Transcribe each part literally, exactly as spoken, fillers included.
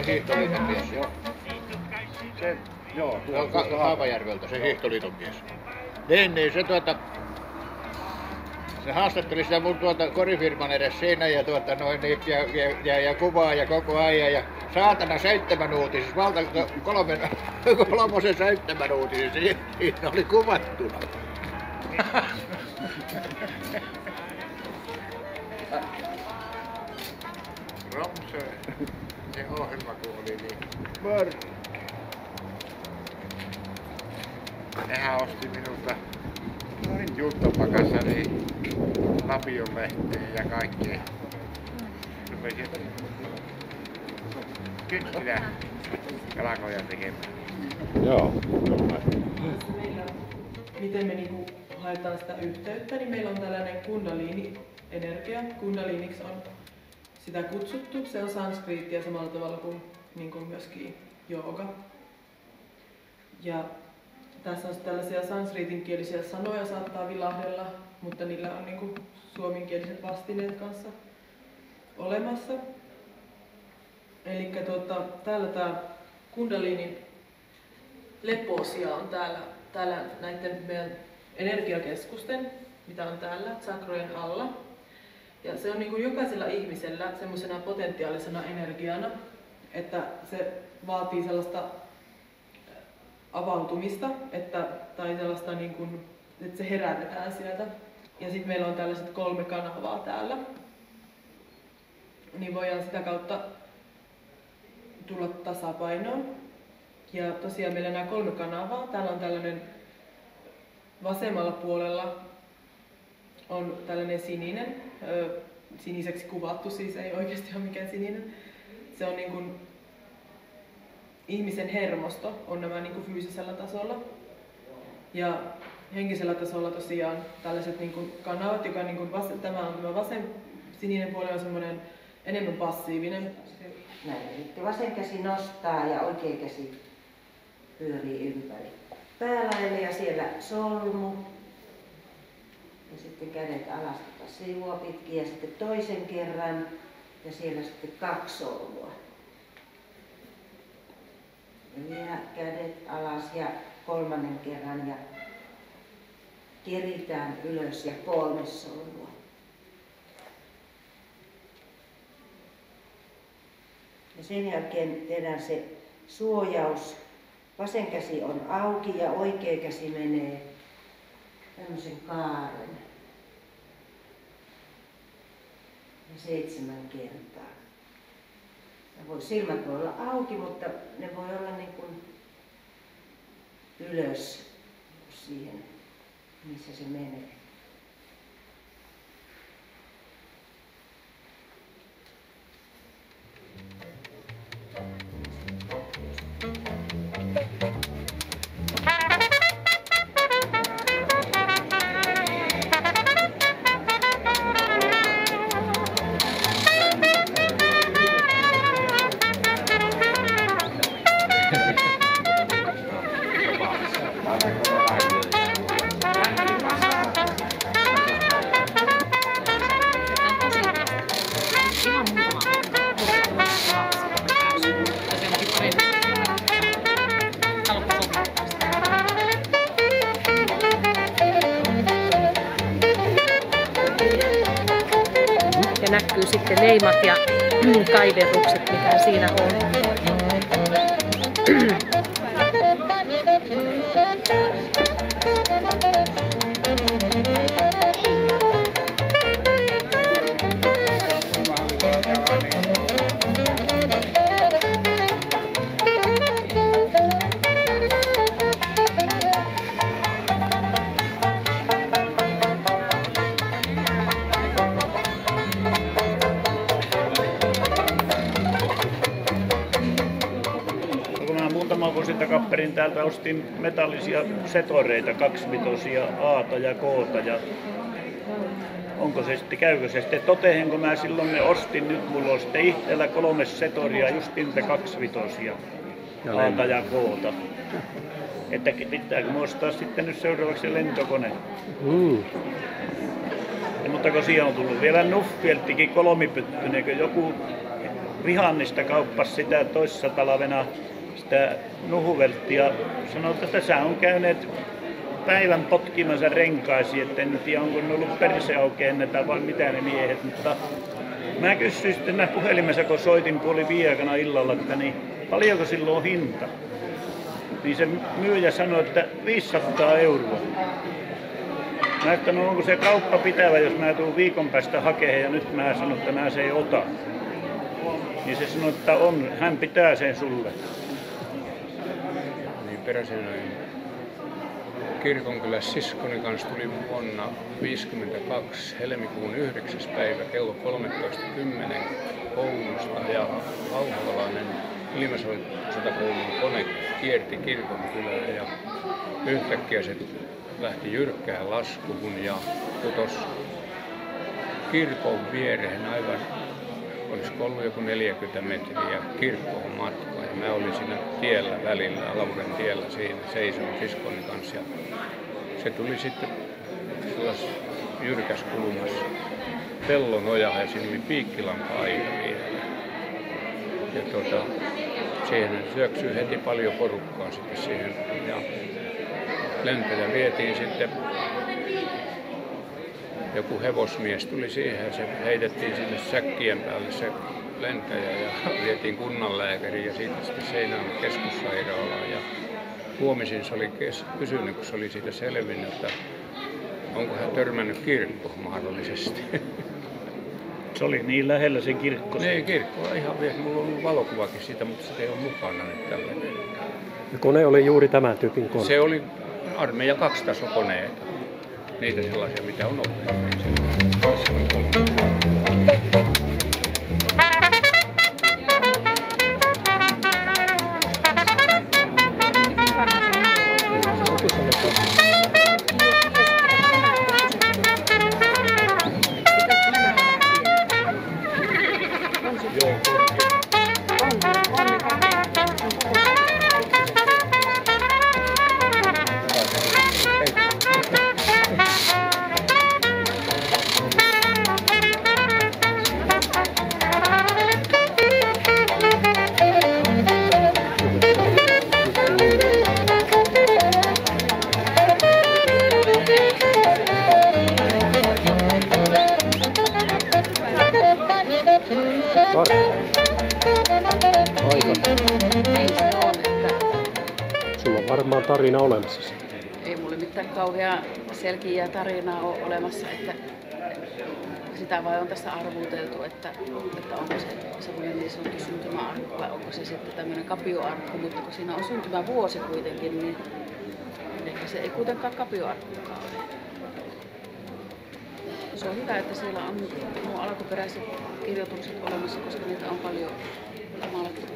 Hiihtoliiton mies, joo. Se, joo, Se on Ka- Haapajärveltä, se Hiihtoliiton mies. Niin, niin se tuota... Se haastatteli sitä mun tuota korifirman edes siinä ja tuota noin niin, ja, ja, ja, ja kuvaa ja koko ajan ja saatana seitsemän uutisissa, valta kolmen, kolmosen seitsemän uutisissa, siinä oli kuvattuna. Romsö, se ohjelma kun oli niin mörkkä. Nehän osti minulta juttopakasari, Lapion lehteen ja kaikkea. Rupesi kynttilä kalakoja tekemään. Joo. Miten me niinku haetaan sitä yhteyttä, niin meillä on tällainen kundalini-energia. Kundaliniksi on sitä kutsuttu. Se on sanskriittia samalla tavalla kuin, niin kuin myöskin jooga. Ja tässä on tällaisia sanskriitinkielisiä sanoja saattaa vilahdella, mutta niillä on niin kuin suomenkieliset vastineet kanssa olemassa. Eli tuota, täällä tämä kundalinin leposia on täällä, täällä näiden meidän energiakeskusten, mitä on täällä chakrojen alla. Ja se on niin kuin jokaisella ihmisellä semmoisena potentiaalisena energiana, että se vaatii sellaista avautumista, että, tai sellaista niin kuin, että se herätetään sieltä. Ja sitten meillä on tällaiset kolme kanavaa täällä. Niin voidaan sitä kautta tulla tasapainoon. Ja tosiaan meillä nämä kolme kanavaa. Täällä on tällainen vasemmalla puolella on tällainen sininen, ö, siniseksi kuvattu, siis ei oikeasti ole mikään sininen. Se on niin kuin ihmisen hermosto, on nämä niin kuin fyysisellä tasolla. Ja henkisellä tasolla tosiaan tällaiset niin kuin kanavat, joka niin kuin vas, tämä on tämä vasen sininen puoli on semmoinen enemmän passiivinen. Näin, eli vasen käsi nostaa ja oikea käsi pyörii ympäri päälaille ja siellä solmu. Ja sitten kädet alas tuota sivua pitkin ja sitten toisen kerran ja siellä sitten kaksi solmua. Ja vielä kädet alas ja kolmannen kerran ja keritään ylös ja kolme solmua. Ja sen jälkeen tehdään se suojaus. Vasen käsi on auki ja oikea käsi menee tämmöisen kaaren. Ja seitsemän kertaa. Ja voi, silmät voi olla auki, mutta ne voi olla niin kuin ylös siihen, missä se menee. Ja näkyy sitten leimat ja kaiverrukset, mitä siinä on. Muutama vuosi takaperin täältä ostin metallisia setoreita, kaksivitosia Aata ja Koota. Ja onko se sitten, käykö se sitten toteen, kun mä silloin ne ostin, nyt mulla on sitten itsellä kolme setoria, just niitä kaksivitosia Aata ja Koota. Että pitääkö mä ostaa sitten nyt seuraavaksi lentokone. Mm. Ja, mutta kun siihen on tullut vielä Nuffieltikin kolmipyttyinen, kun joku vihannista kauppasi sitä toissa talvena sitä nuhuvelttia. Sanoi, että tässä on käyneet päivän potkimassa renkaisi, että en tiedä onko ne ollut perseaukeennetä vai mitä ne miehet, mutta mä kysyin sitten puhelimessa, kun soitin puoli viikana illalla, että niin paljonko silloin on hinta. Niin se myyjä sanoi, että viisisataa euroa. Mä että no onko se kauppa pitävä, jos mä tuun viikon päästä hakemaan ja nyt mä sanon, että mä se ei ota. Niin se sanoi, että on, hän pitää sen sulle. Niin Peräseinäjoen kirkonkylän siskoni kanssa tuli vuonna viisikymmentäkaksi helmikuun yhdeksäs päivä kello kolmetoista kymmenen koulusta ja Kauhavalainen ilmasotakoulun kone kierti kirkonkylää ja yhtäkkiä se lähti jyrkkään laskuun ja putosi kirkon viereen aivan, olisiko ollut joku neljäkymmentä metriä kirkkoon matkaa ja mä olin siinä tiellä välillä, Lauren tiellä siinä, seisoin siskoni kanssa ja se tuli sitten sellaisessa jyrkäs kulmassa pellon oja ja siinä oli piikkilanka-aita vielä. Ja tuota, siihen syöksyi heti paljon porukkaa sitten siihen ja lentäjä vietiin sitten, joku hevosmies tuli siihen ja se heitettiin sinne säkkien päälle se lentäjä ja vietiin kunnanlääkäriin ja siitä sitten Seinäjoen keskussairaalaan ja huomisin se oli kysynyt, kun se oli siitä selvinnyt, että onko hän törmännyt kirkkoon mahdollisesti. Se oli niin lähellä se kirkko. Niin, kirkko ihan vielä. Mulla on ollut valokuvakin siitä, mutta se ei ole mukana nyt tällä hetkellä. Ja kone oli juuri tämän tyypin kone? Se oli armeija kaksitasokoneita. Niitä sellaisia, mitä on ollut. Sulla on varmaan tarina olemassa. Ei mulle mitään kauheaa selkeää tarinaa ole olemassa, että sitä vai on tässä arvuuteltu, että, että onko se semmoinen niin sanottu syntymäarkku vai onko se sitten tämmöinen kapioarkku, mutta kun siinä on syntymävuosi kuitenkin, niin ehkä se ei kuitenkaan kapioarkkukaan ole. Se on hyvä, että siellä on nuo alkuperäiset kirjoitukset olemassa, koska niitä on paljon maalattu.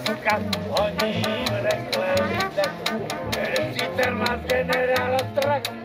Ogni libre, eres internacional, general, otra